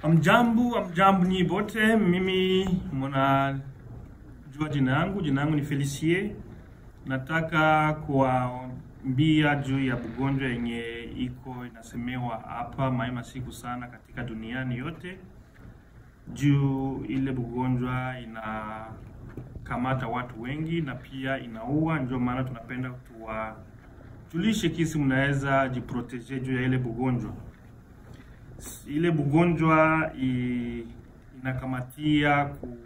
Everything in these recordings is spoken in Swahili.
Amjambu ni bote, mimi mwana jua jina yangu ni Felicie. Nataka kuambia juu ya bugonjwa yenye iko inasemewa hapa maima siku sana katika duniani yote. Juu ile bugonjwa inakamata watu wengi na pia inaua, ndio maana tunapenda tuwajulishe kisi mnaweza jiproteje juu ya ile bugonjwa. Ile bugonjwa inakamatia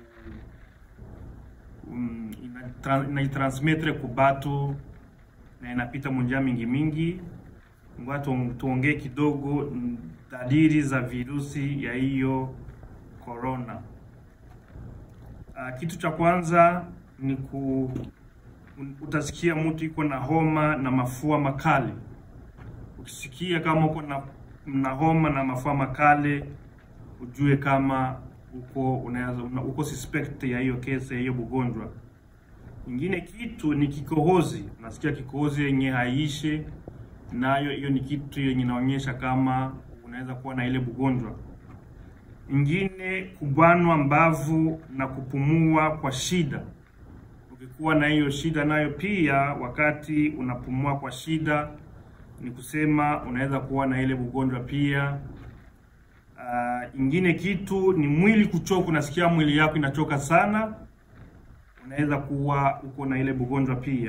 inatransmettre kubatu na inapita munjia mingi. Ngoja tuongee kidogo dalili za virusi ya hiyo corona. Kitu cha kwanza ni utasikia mtu iko na homa na mafua makali. Ukisikia kama uko na homa na mafua makali, ujue kama uko suspect ya hiyo kesi ya hiyo bugonjwa. Ingine kitu ni kikohozi. Unasikia kikohozi yenye haishe, nayo hiyo ni kitu yenye inaonyesha kama unaweza kuwa na ile bugonjwa. Ingine kubanwa mbavu na kupumua kwa shida. Ukikuwa na hiyo shida nayo pia wakati unapumua kwa shida, ni kusema unaweza kuwa na ile bugonjwa pia. Ingine kitu ni mwili kuchoka, unasikia mwili yako inachoka sana, unaweza kuwa uko na ile bugonjwa pia.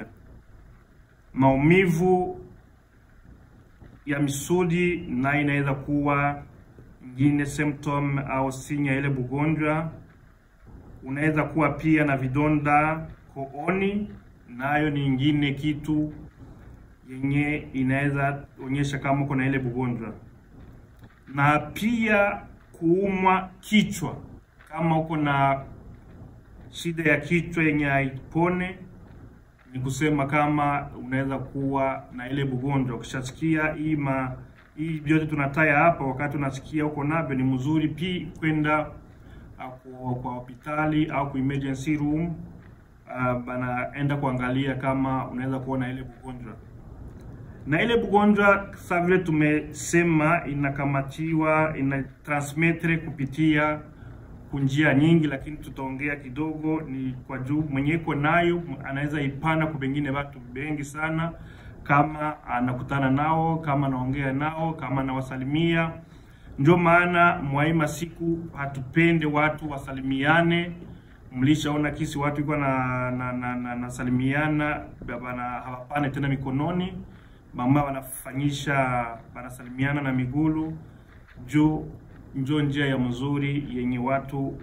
Maumivu ya misuli na inaweza kuwa ingine symptom au sinya ile bugonjwa. Unaweza kuwa pia na vidonda kooni, nayo ni ingine kitu yenye inaweza onyesha kama uko na ile bugonjwa. Na pia kuumwa kichwa, kama uko na shida ya kichwa yenye haipone, ni kusema kama unaweza kuwa na ile bugonjwa. Ukishasikia hii vyote tunataya hapa, wakati unasikia uko navyo, ni mzuri pia kwenda kwa hospitali au kwa emergency room, banaenda kuangalia kama unaweza kuwa na ile bugonjwa. Na ile bugonjwa sasa vile tumesema inatransmettre kupitia kunjia nyingi, lakini tutaongea kidogo ni kwa juu mwenye iko nayo anaweza ipana kwa wengine watu wengi sana, kama anakutana nao, kama anaongea nao, kama anawasalimia. Ndio maana mwaima siku hatupende watu wasalimiane. Mlishaona kisi watu iko na salimiana, bana hawapane tena mikononi. Mama wanasalimiana na migulu. Njo njia ya mzuri yenye watu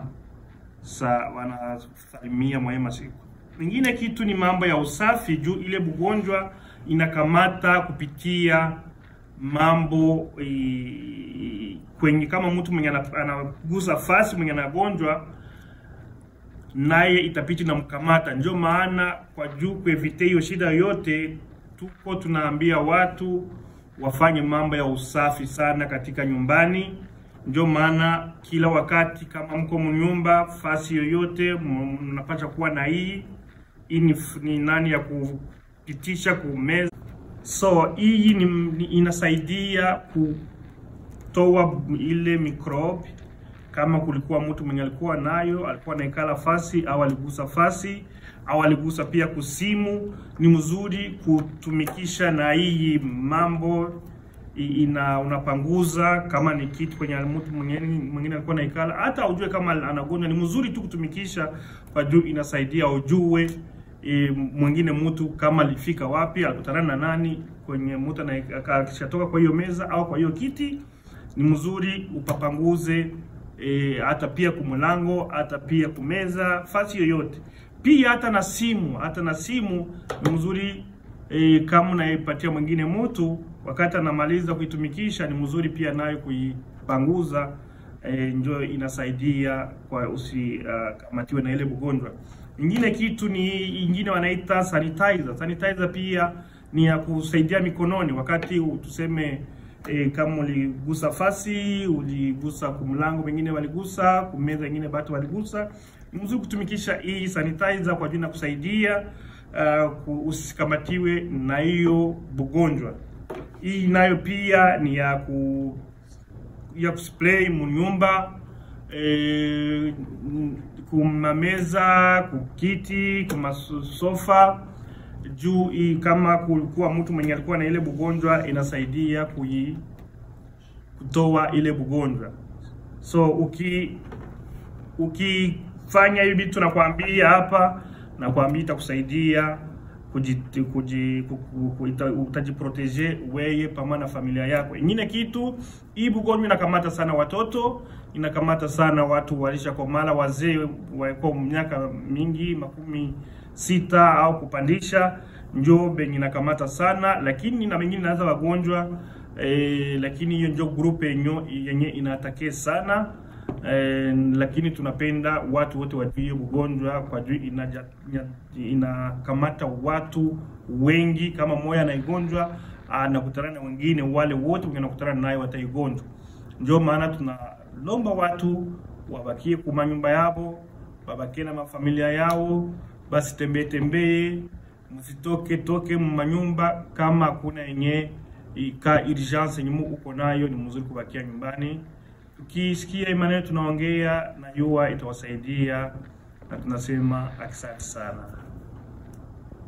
wanasalimia mwaima siku. Mingine kitu ni mambo ya usafi, juu ile bugonjwa inakamata kupitia mambo kwenye kama mtu mwenye anagusa fasi mwenye anagonjwa, naye itapiti na mkamata. Ndio maana kwa juu kuevite hiyo shida yote, tuko tunaambia watu wafanye mambo ya usafi sana katika nyumbani. Ndio maana kila wakati kama mko mnyumba, fasi yoyote mnapaswa kuwa na hii ni nani ya kupitisha kumeza. So hii inasaidia kutoa ile microbe. Kama kulikuwa mtu mwenye alikuwa nayo, alikuwa naikala fasi au aligusa fasi au aligusa pia kusimu, ni mzuri kutumikisha na hii mambo. Unapanguza kama ni kitu kwenye mtu mwingine alikuwa naikala, hata ujue kama anagonjwa, ni mzuri tu kutumikisha kwa juu inasaidia ujue mwingine mtu kama alifika wapi, alikutana na nani kwenye mtu na akishatoka kwa hiyo meza au kwa hiyo kiti. Ni mzuri upapanguze hata pia kumlango, hata pia kumeza, fasi yoyote. Pia hata na simu ni mzuri kama unaipatia mwingine mtu wakati anamaliza kuitumikisha, ni mzuri pia nayo kuipanguza. Ndio inasaidia kwa usikamatiwe na ile bugonjwa. Ingine kitu ingine wanaita sanitizer. Sanitizer pia ni ya kusaidia mikononi wakati tuseme kama uligusa fasi, uligusa kumlango, wengine waligusa kumeza, wengine batu waligusa. Ni mzuri kutumikisha hii sanitizer kwa ajili ya kusaidia usikamatiwe na hiyo bugonjwa. Hii nayo pia ni ya ya kusplay munyumba, kumameza, kukiti, kuma sofa, juu kama kulikuwa mtu mwenye alikuwa na ile bugonjwa inasaidia kutoa ile bugonjwa. So ukifanya hivi tunakwambia hapa, na kwambia itakusaidia utajiprotege wewe pamoja na familia yako. Ingine kitu, hii bugonjwa inakamata sana watoto, inakamata sana watu walisha komala, wazee wako miaka mingi 60 au kupandisha, njoo benye inakamata sana, lakini na wengine naanza wagonjwa lakini hiyo ndio group yenye inatake sana. Lakini tunapenda watu wote wajue ugonjwa kwa juu inakamata watu wengi. Kama moja na igonjwa anakutana na wengine, wale wote wanakutana naye wataigonjwa. Ndio maana tunalomba watu wabakie kwa nyumba yao, wabakie na mafamilia yao, basi tembee, msitoke manyumba. Kama kuna yenye ka urgence yenye uko nayo, ni mzuri kubakia nyumbani. Ukisikia maneno tunaongea na yua itawasaidia, na tunasema asante sana.